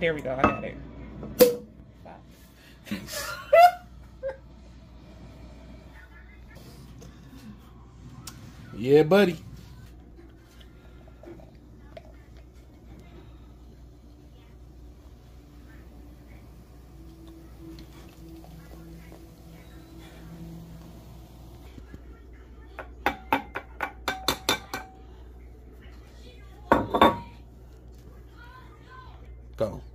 There we go. I got it. Yeah, buddy. Go.